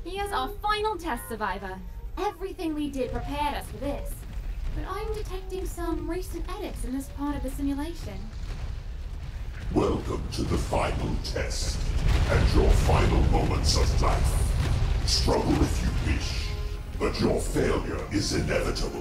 Here's our final test, Survivor. Everything we did prepared us for this. But I'm detecting some recent edits in this part of the simulation. Welcome to the final test, and your final moments of life. Struggle if you wish, but your failure is inevitable.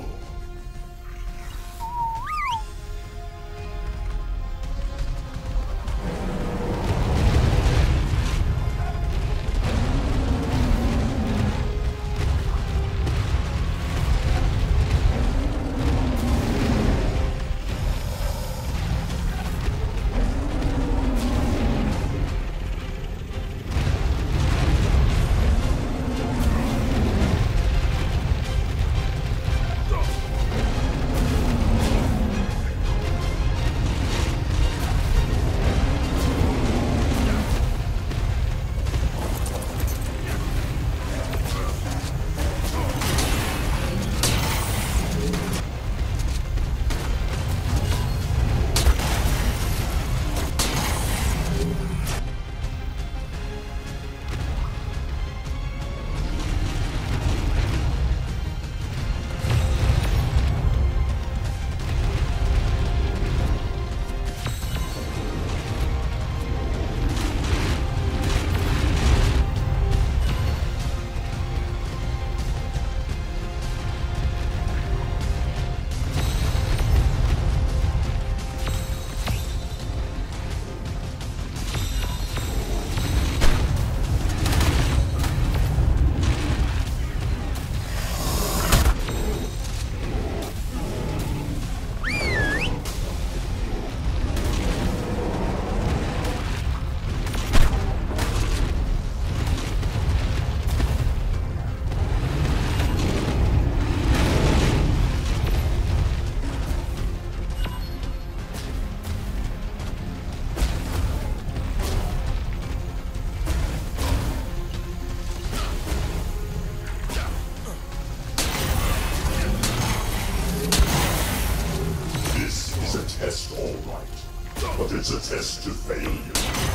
But it's a test to failure.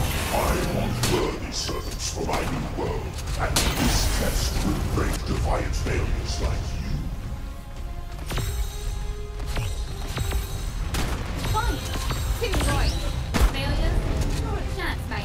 I want worthy servants for my new world, and this test will break defiant failures like you. Fine. Too right. Failures? Not a chance, mate.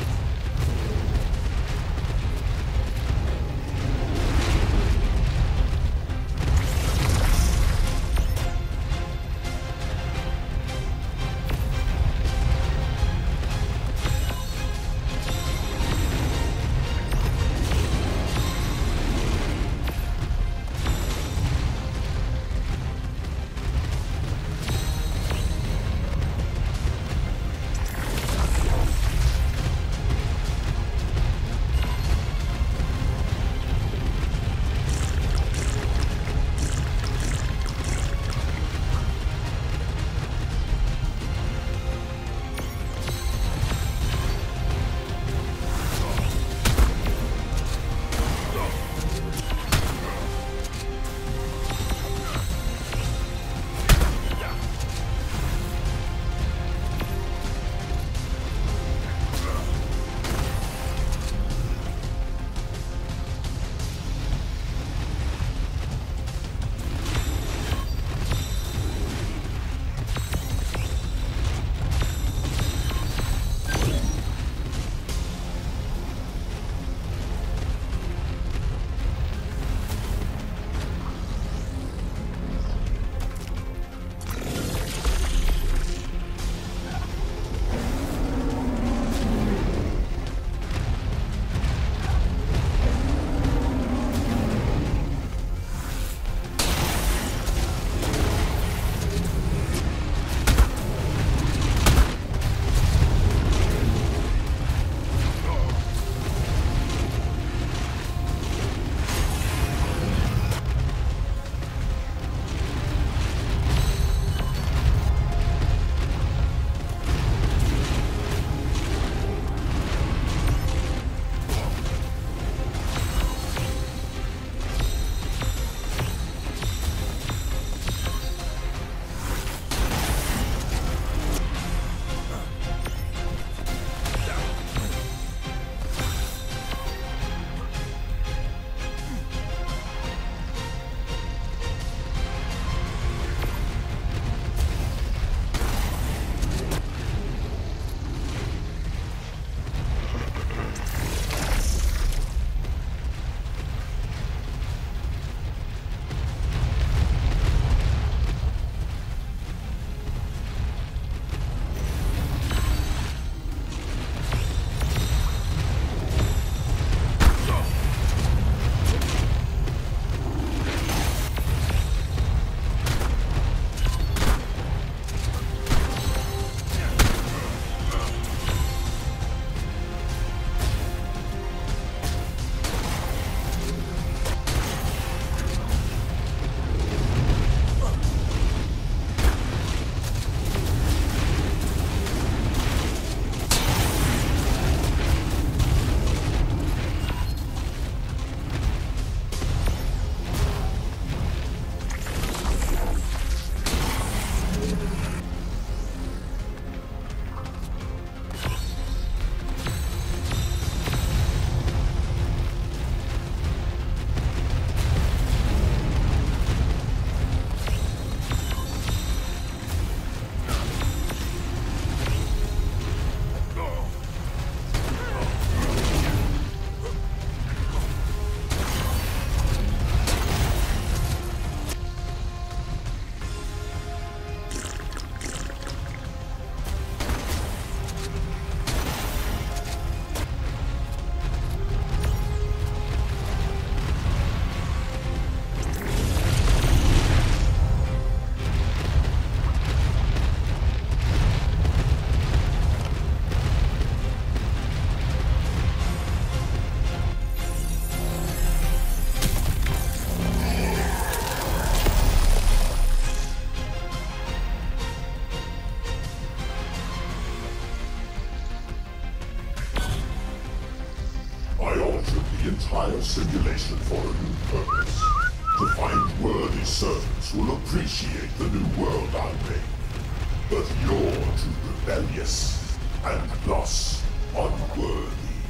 the entire simulation for a new purpose. To find worthy servants who will appreciate the new world I made. But you're too rebellious, and thus unworthy.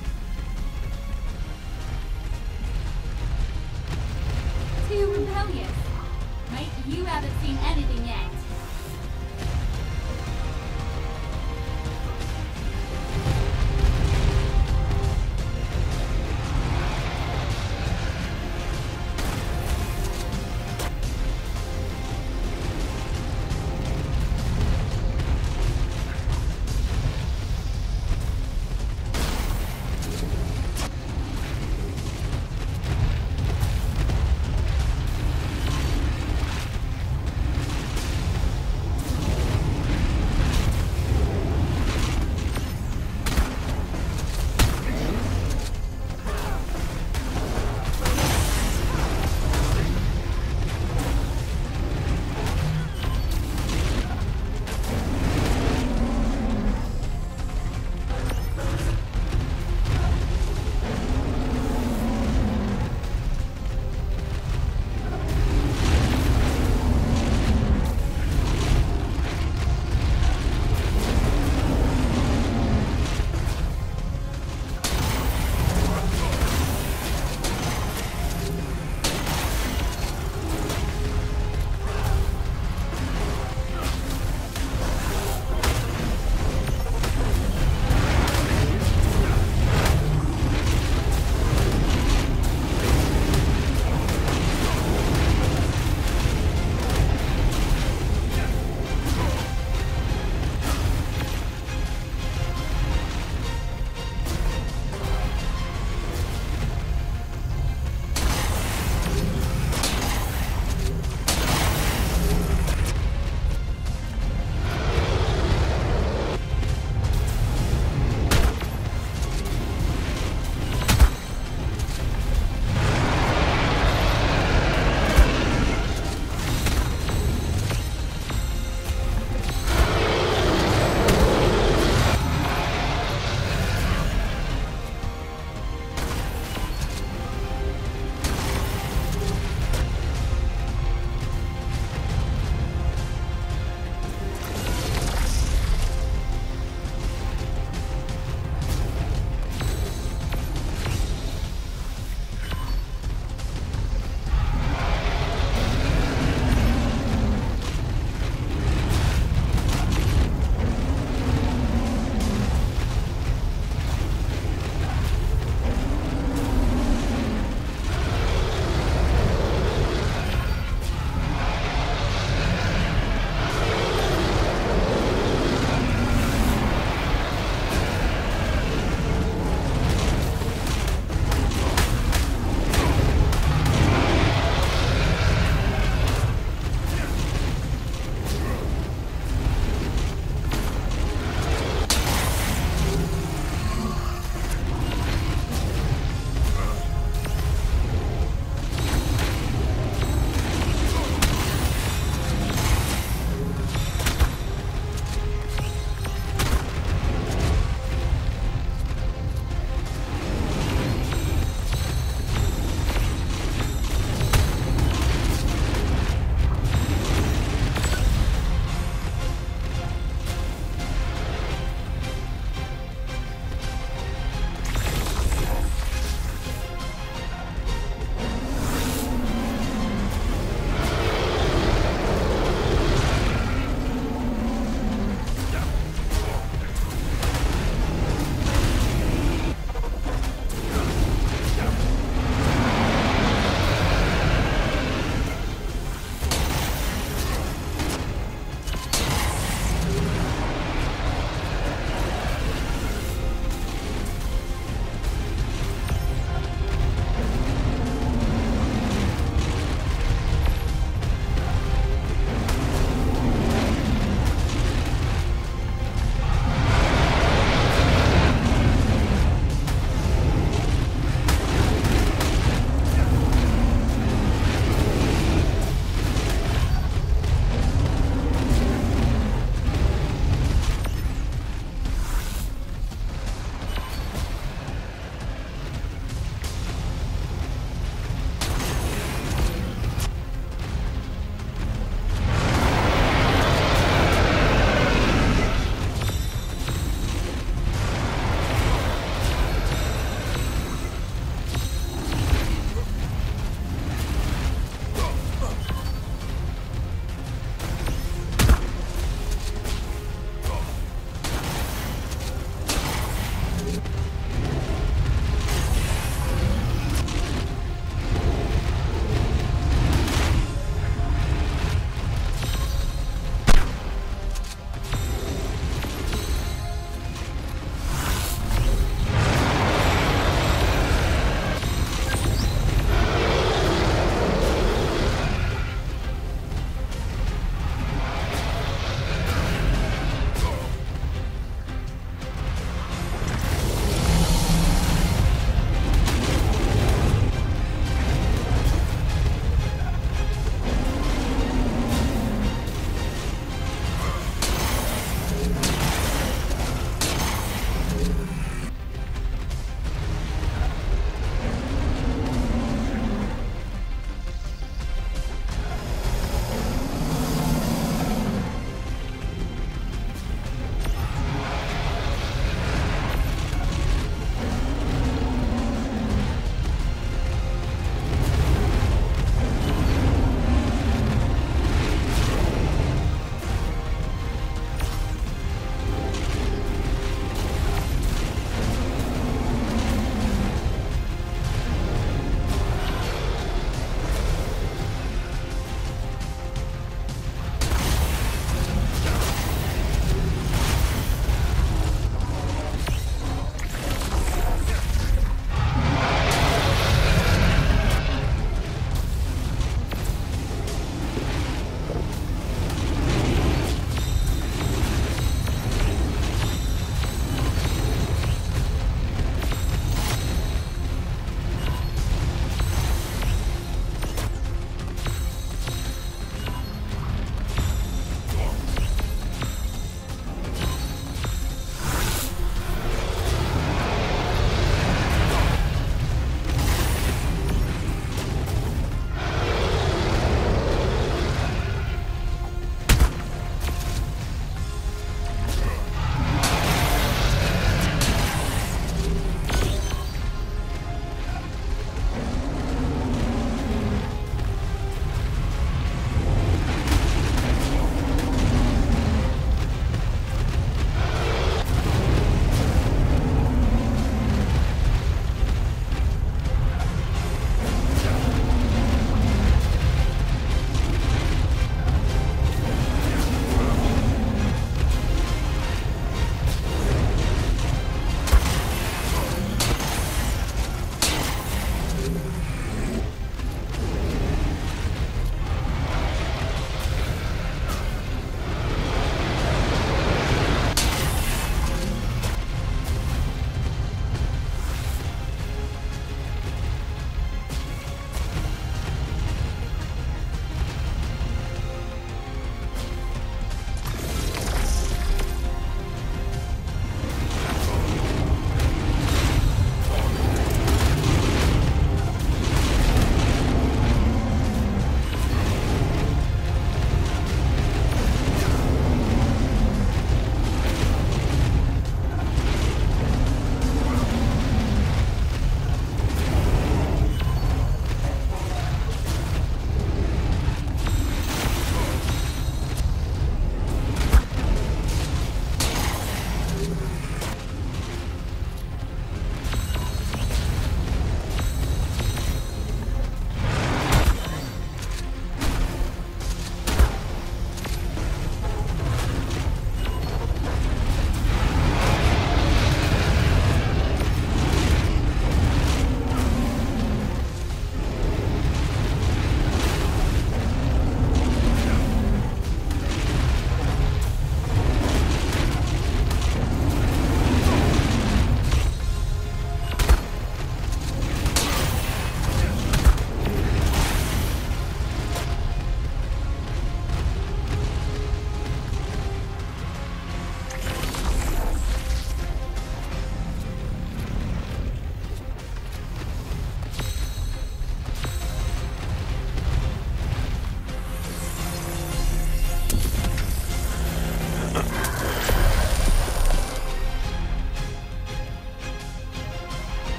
Too rebellious? Mate, you haven't seen anything yet.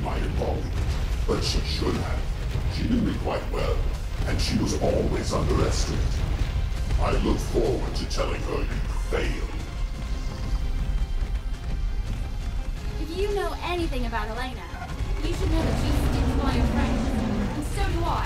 my involvement, but she should have. She knew me quite well, and she was always underestimated. I look forward to telling her you failed. If you know anything about Elena, you should know that she sticks by her friends. And so do I.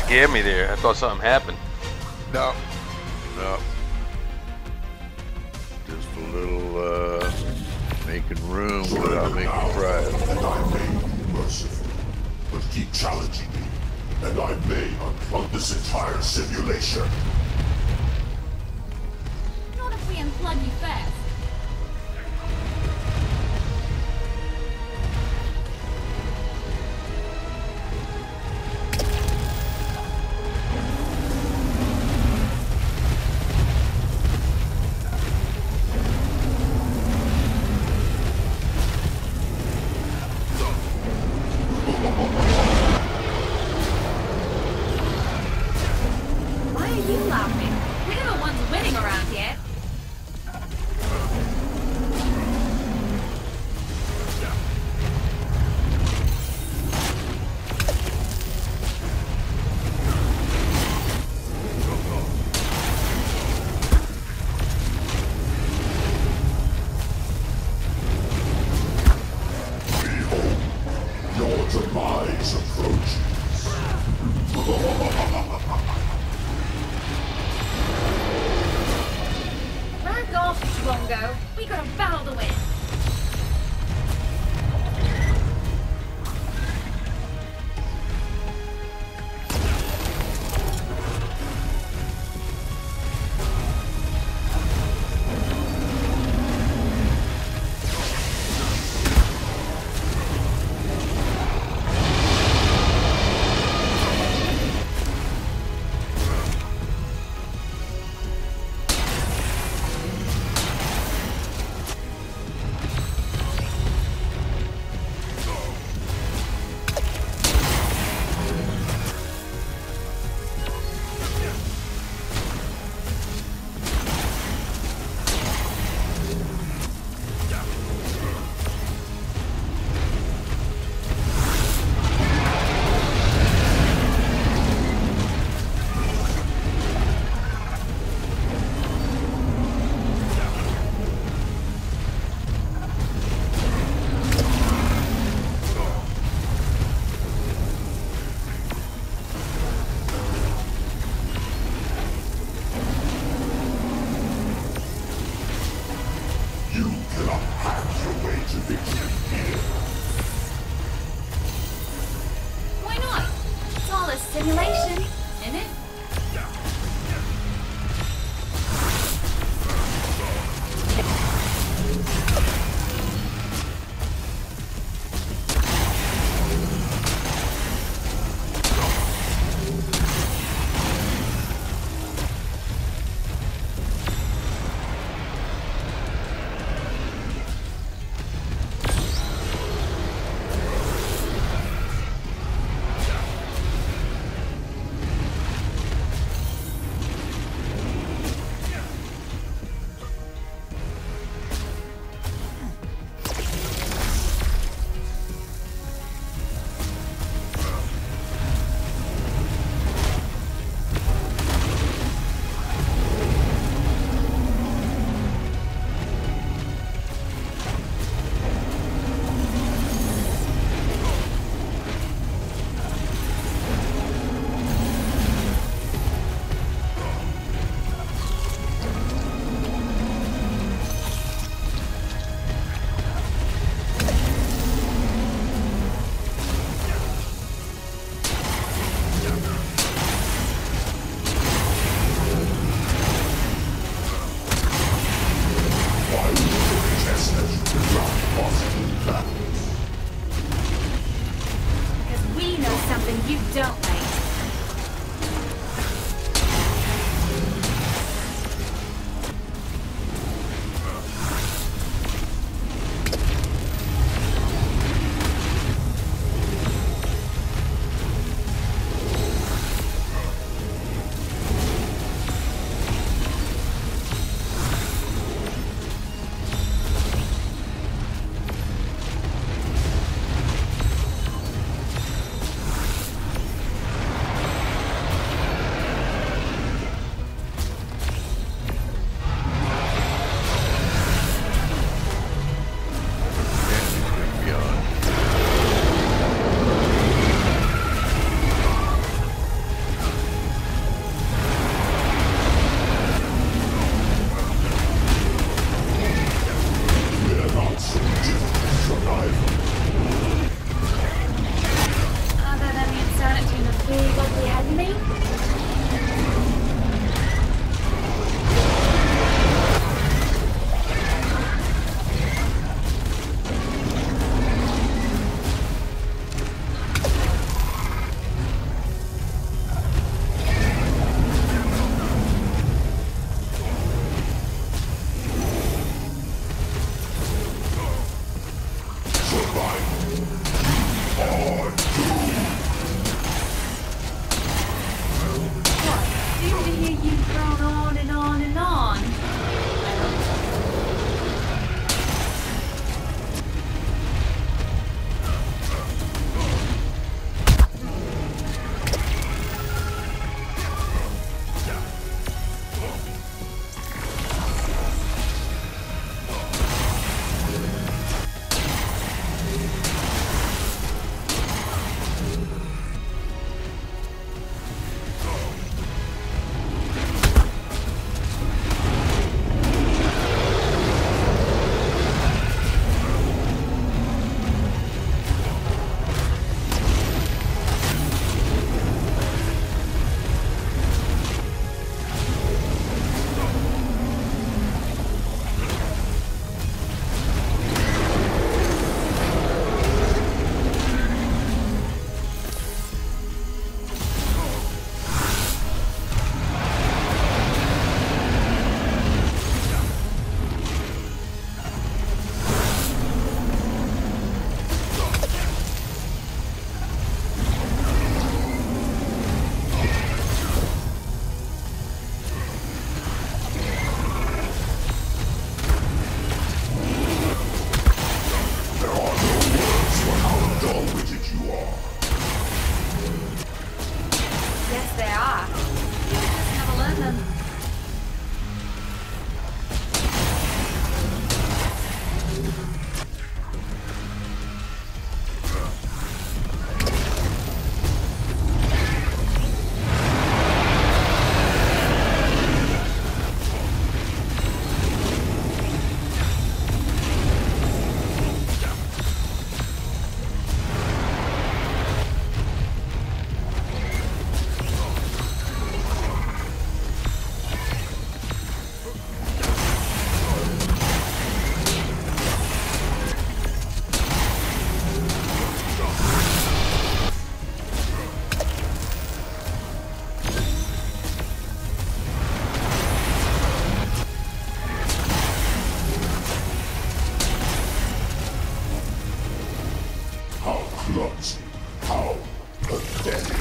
scared me there. I thought something happened. No. No. Just a little, making room without making pride. And I may be merciful, but keep challenging me, and I may unplug this entire simulation. Not if we unplug you first. Why are you laughing? We're the ones winning around here. Behold, your demise approaches. Back off, Bongo. We got a battle to win. You cannot hack your way to victory here. Why not? It's all a simulation, isn't it? them. Clumsy. How pathetic.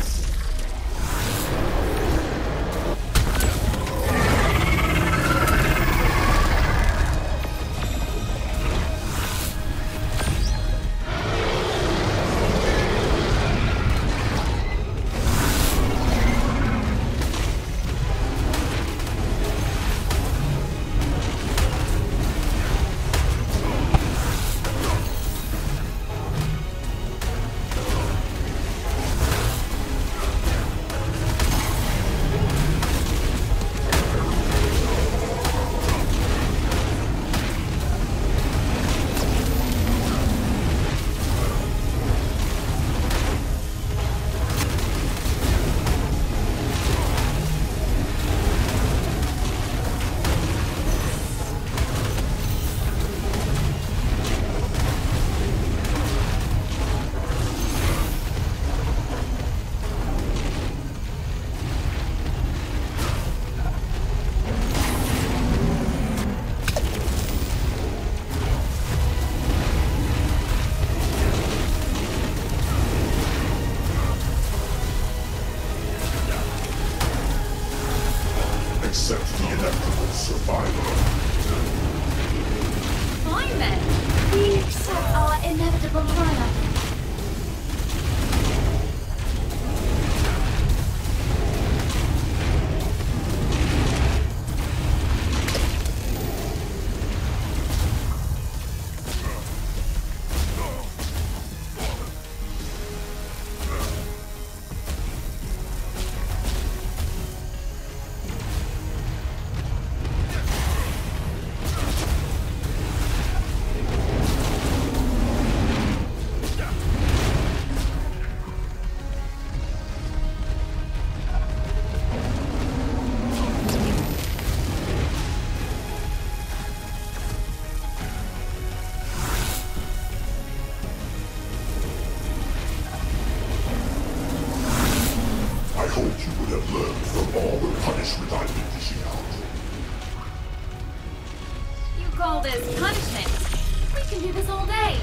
Accept the inevitable, survivor. Fine then. We accept our inevitable triumph. I hoped you would have learned from all the punishment I've been dishing out. You call this punishment? We can do this all day.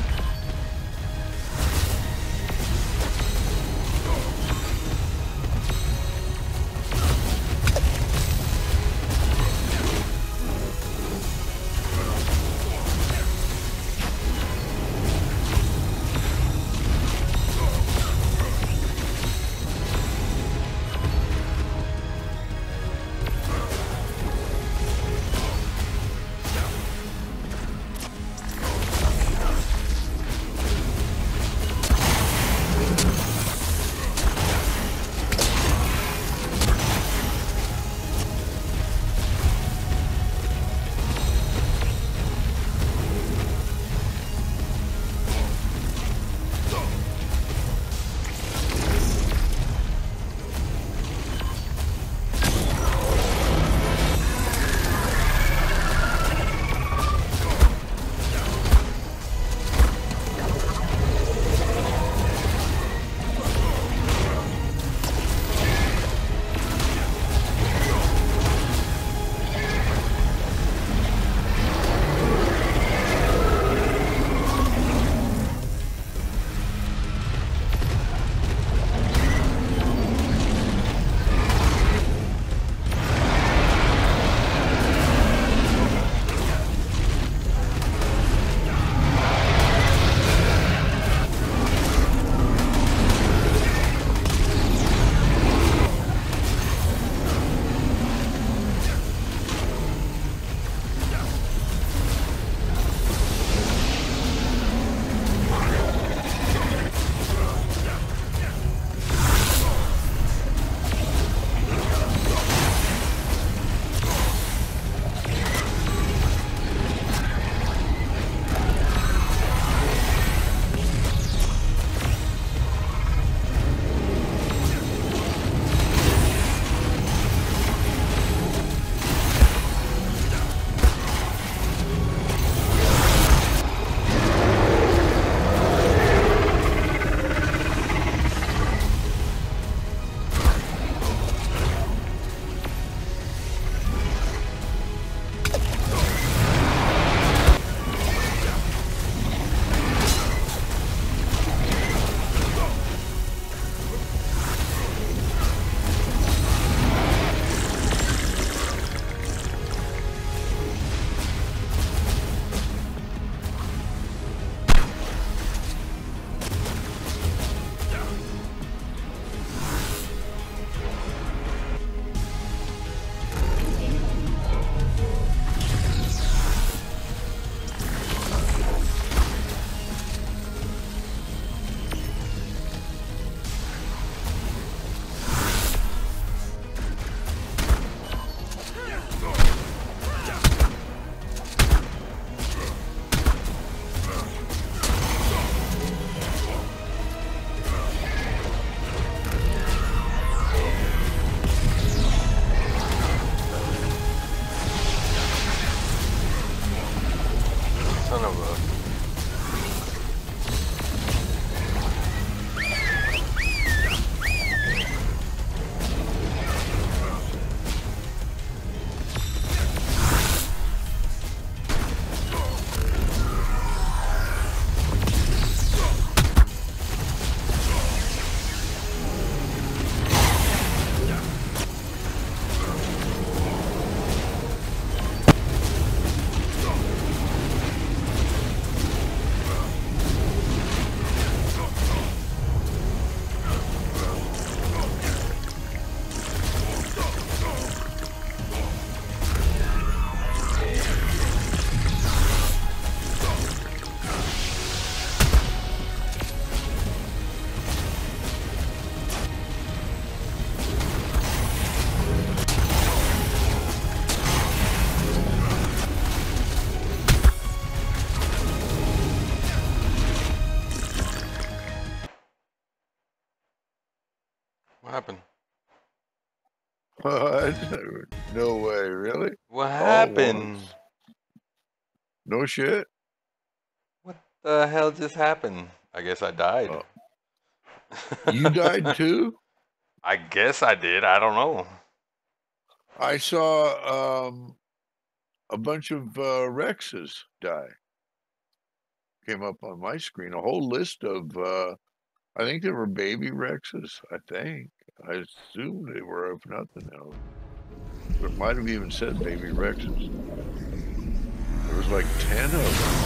What? No way, really? What All happened? once? No shit? What the hell just happened? I guess I died. You died too? I guess I did. I don't know. I saw a bunch of Rexes die. Came up on my screen. A whole list of I think they were baby Rexes, I think. I assume they were, if nothing else. But it might have even said baby Rexes. There was like 10 of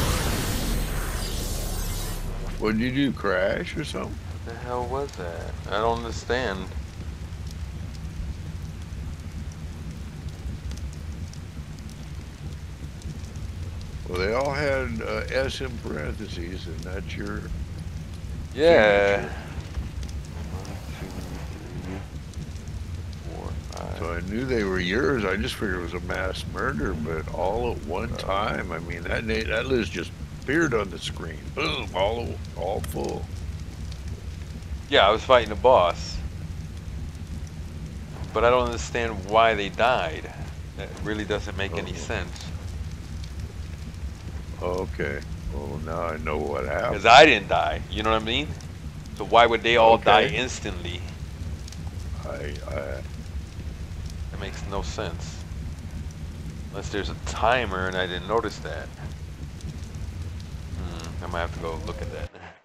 them. What did you do, crash or something? What the hell was that? I don't understand. Well, they all had S in parentheses, and that's your Yeah. signature. 1, 2, 3, 4, 5. So I knew they were yours. I just figured it was a mass murder, but all at one time. I mean, that list just appeared on the screen. Boom, all full. Yeah, I was fighting a boss. But I don't understand why they died. That really doesn't make any sense. Okay. Well, now I know what happened. Because I didn't die, you know what I mean? So why would they all die Okay. instantly? That makes no sense. Unless there's a timer and I didn't notice that. I might have to go look at that.